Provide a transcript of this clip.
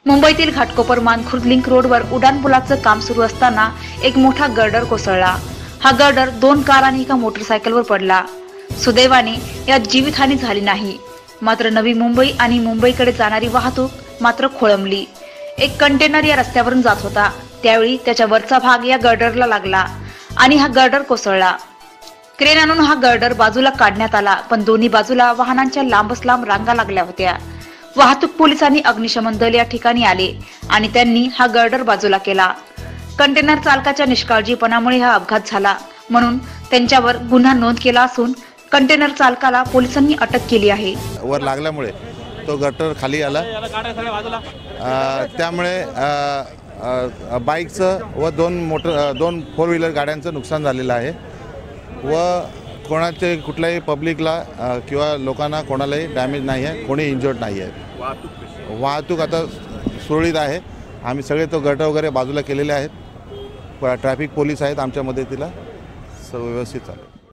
मुंबईतील घाटकोपर मानखुर्द लिंक रोडवर उड्डाणपुलाचं काम सुरू असताना एक मोठा गर्डर कोसळला। हा गर्डर 2 कार आणि एका मोटरसायकलवर पडला। सुदैवाने यात जीवितहानी झाली नाही। मात्र नवी मुंबई आणि मुंबईकडे जाणारी वाहतूक मात्र खोळंबली। एक कंटेनर या रस्त्यावरून जात होता, त्यावेळी त्याच्या वरचा भाग या गर्डरला लागला आणि हा गर्डर कोसळला। क्रेन आणून हा गर्डर बाजूला काढण्यात आला, पण दोन्ही बाजूला वाहनांच्या लांबच लांब रांगा लागल्या होत्या। वाहतूक पोलिसांनी अग्निशमन दल या ठिकाणी आले आणि त्यांनी हा गर्डर बाजूला केला। कंटेनर चालकाच्या निष्काळजीपणामुळे हा अपघात झाला, म्हणून त्यांच्यावर गुन्हा नोंद केला असून कंटेनर चालकाला पोलिसांनी अटक केली आहे। वर लागल्यामुळे तो गर्डर खाली आला, त्यामुळे बाईकचं व दोन 4 व्हीलर गाड्यांचं नुकसान झालेलं आहे व कोणाचे कुठल्याही पब्लिकला किंवा लोकांना कोणालाही डॅमेज नाही आहे, कोणी इंजर्ड नाही आहे। वाहतूक आता सुरळीत आहे। आम्ही सगळे तो गट वगैरे बाजूला केलेले आहेत। ट्रॅफिक पोलीस आहेत आमच्या मदतीला, सर्व व्यवस्थित चालू आहे।